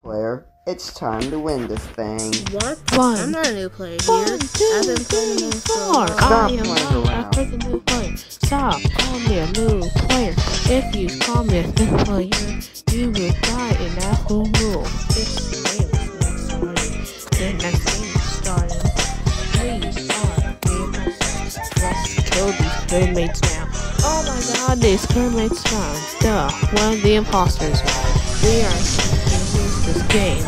player. It's time to win this thing. What? One. I'm not a new player here. One, two, I've been playing three, this for a four. while. Stop I am playing not around. a new player. Stop calling me a new player. If you call me a new player, you will die in that whole rule. This game is not starting. The next game is starting. Please, let's kill these crewmates now. Oh my god, these crewmates found. Duh, one of the imposters. We are going to lose this game.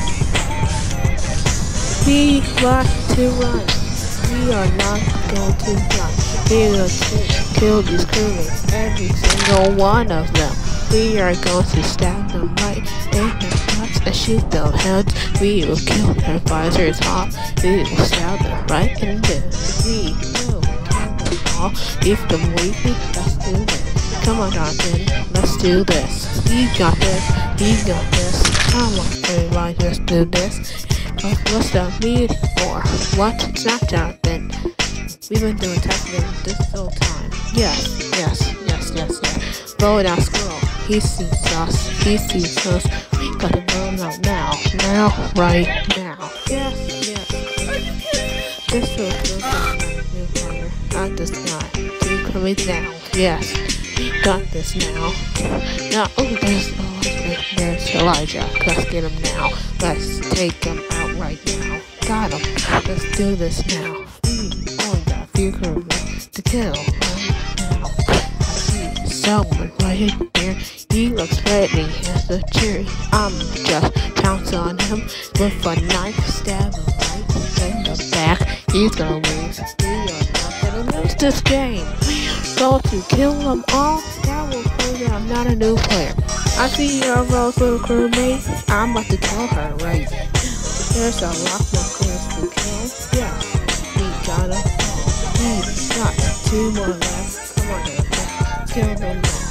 We want to run. We are not going to run. We are going to kill these crewmates, every single one of them. We are going to stab them right in the nuts and shoot them heads. We will kill their visors off. We will stab them right in the We will kill them all. If them leave, let's do this. Come on, Jonathan, let's do this. We got this. We got this. Come on, everybody, let's do this. What's the meeting for? What? It's not Jonathan. We've been doing testing this whole time. Yes. Blow it out, squirrel. He sees us. We gotta blow him out now. Right now. Yes. This will kill the new player. Not this guy. Two coming down. Yes. We got this now. Now, there's Elijah. Let's get him now. Let's take him out right now. Got him. Let's do this now. We only got a few criminals to kill right now. I see someone right here. He looks ready as a cherry. I'm just pounce on him with a knife. Stab him right in the back. He's gonna lose. We are not gonna lose this game. Going to kill them all. That will prove that I'm not a new player. I see your Rose little crewmate. I'm about to kill her right now. There's a lot more crews to kill. Yeah, we gotta fall. We got two more left. Come on, let's kill them all.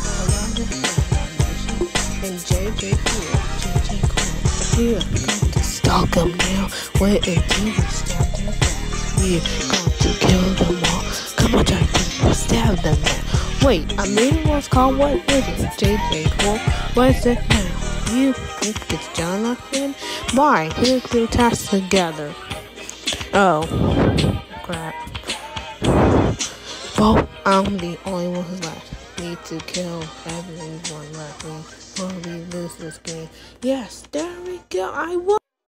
And JJ Cool. We are going to stalk them now. Wait until we stab their backs. We are going to kill them all. Come on, Jonathan, stab them now. Wait, a meeting was called. What is it? JJ Cool. What is it now? You think it's Jonathan? Why? We'll do tasks together. Oh, crap. Well, I'm the only one who's left. Need to kill everyone left before we lose this game. Yes, there we go. I won.